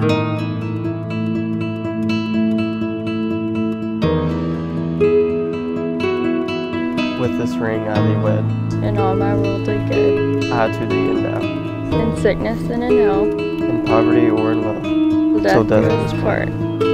With this ring I thee wed, and all my worldly good, I to thee endow, in sickness and in health, in poverty or in wealth, till death do us part.